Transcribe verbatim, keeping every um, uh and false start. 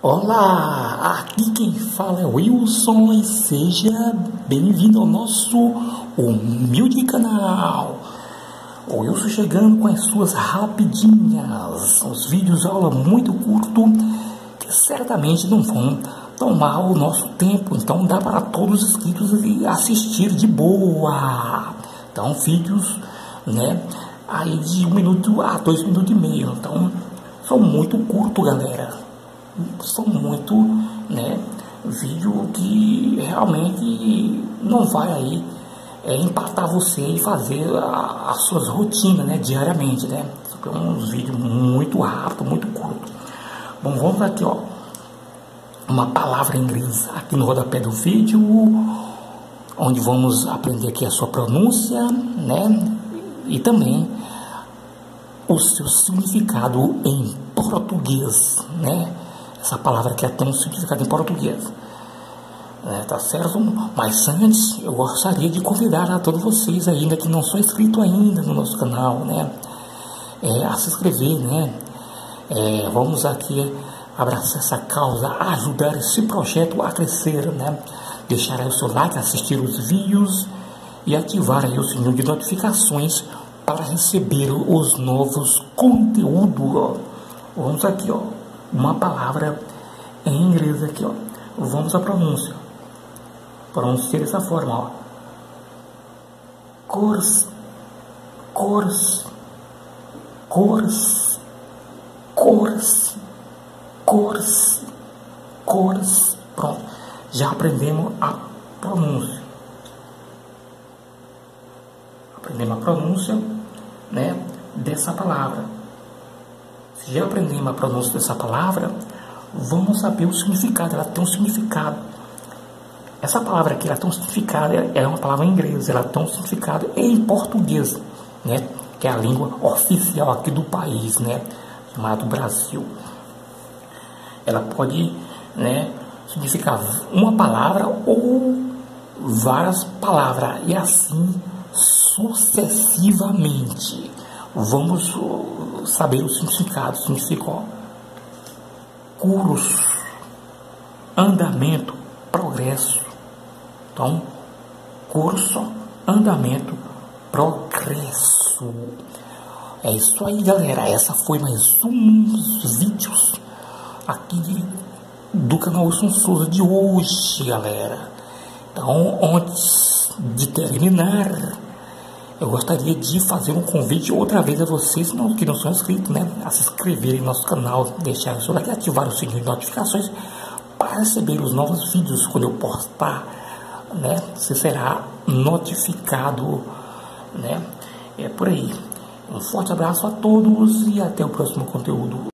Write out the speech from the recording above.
Olá, aqui quem fala é Wilson e seja bem-vindo ao nosso humilde canal. O Wilson chegando com as suas rapidinhas, os vídeos aula muito curto que certamente não vão tomar o nosso tempo, então dá para todos os inscritos assistir de boa. Então vídeos, né, aí de um minuto a dois minutos e meio, então são muito curto, galera. São muito, né, vídeo que realmente não vai aí é, impactar você e fazer a, as suas rotinas, né, diariamente, né. São uns vídeos muito rápidos, muito curtos. Bom, vamos aqui, ó, uma palavra em inglês aqui no rodapé do vídeo, onde vamos aprender aqui a sua pronúncia, né, e também o seu significado em português, né. Essa palavra aqui tem um significado em português, é, tá certo? Mas antes, eu gostaria de convidar a todos vocês ainda que não são inscritos ainda no nosso canal, né, é, a se inscrever, né, é, vamos aqui abraçar essa causa, ajudar esse projeto a crescer, né, deixar aí o seu like, assistir os vídeos e ativar aí o sininho de notificações para receber os novos conteúdos. Vamos aqui, ó, uma palavra em inglês aqui, ó. Vamos à pronúncia. Pronunciar dessa forma, ó. Course, course, course, course, course, course. Pronto. Já aprendemos a pronúncia. Aprendemos a pronúncia, né, dessa palavra. Se já aprendemos a pronúncia dessa palavra, vamos saber o significado. Ela tem um significado. Essa palavra aqui, ela tem um significado, é uma palavra em inglês, ela tem um significado em português, né, que é a língua oficial aqui do país, né, chamado Brasil. Ela pode, né, significar uma palavra ou várias palavras, e assim sucessivamente. Vamos saber o significado. Significa curso, andamento, progresso. Então, curso, andamento, progresso. É isso aí, galera. Essa foi mais um dos vídeos aqui de, do canal Wilson Souza de hoje, galera. Então, antes de terminar, eu gostaria de fazer um convite outra vez a vocês que não são inscritos, né, a se inscreverem no nosso canal, deixar o seu like e ativar o sininho de notificações para receber os novos vídeos quando eu postar, né, você será notificado, né, é por aí. Um forte abraço a todos e até o próximo conteúdo.